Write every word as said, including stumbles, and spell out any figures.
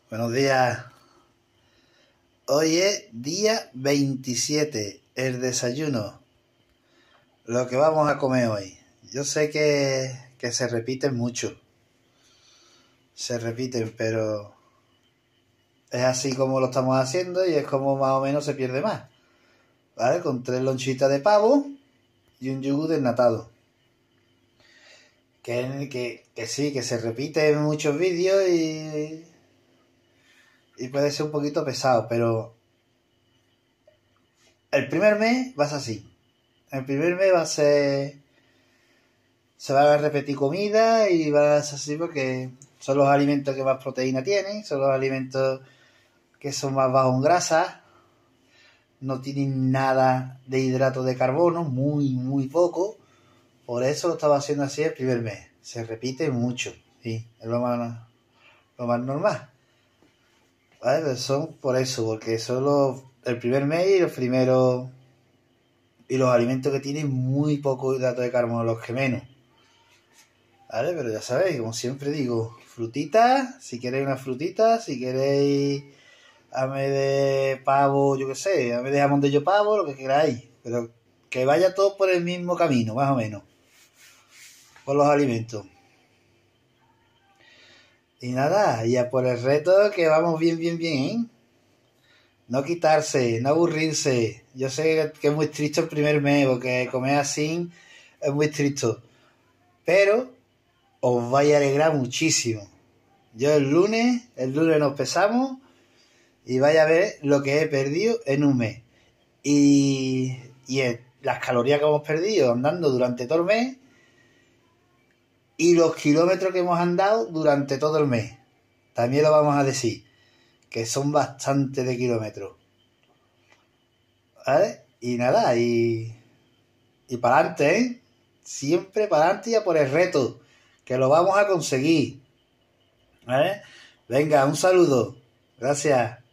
Buenos días. Hoy es día veintisiete, el desayuno. Lo que vamos a comer hoy. Yo sé que, que se repiten mucho. Se repiten, pero es así como lo estamos haciendo y es como más o menos se pierde más. ¿Vale? Con tres lonchitas de pavo y un yogur desnatado. Que, que, que sí, que se repite en muchos vídeos y... y puede ser un poquito pesado, pero el primer mes va a ser así. El primer mes va a ser... se van a repetir comida y va a ser así porque son los alimentos que más proteína tienen, son los alimentos que son más bajos en grasa, no tienen nada de hidrato de carbono, muy, muy poco. Por eso lo estaba haciendo así el primer mes. Se repite mucho, sí, es lo más, lo más normal. ¿Vale? Pero son por eso, porque son los, el primer mes y los primeros y los alimentos que tienen muy poco hidrato de carbono, los que menos. ¿Vale? Pero ya sabéis, como siempre digo, frutitas, si queréis una frutita, si queréis ame de pavo, yo qué sé, ame de jamón de yo pavo, lo que queráis. Pero que vaya todo por el mismo camino, más o menos. Por los alimentos. Y nada, ya por el reto que vamos bien, bien, bien, ¿eh? No quitarse, no aburrirse. Yo sé que es muy triste el primer mes, porque comer así es muy triste. Pero os vais a alegrar muchísimo. Yo el lunes, el lunes nos pesamos y vais a ver lo que he perdido en un mes. Y, y el, las calorías que hemos perdido andando durante todo el mes y los kilómetros que hemos andado durante todo el mes. También lo vamos a decir, que son bastantes de kilómetros. ¿Vale? Y nada, y, y para adelante, ¿eh? Siempre para adelante y a por el reto, que lo vamos a conseguir. ¿Vale? Venga, un saludo. Gracias.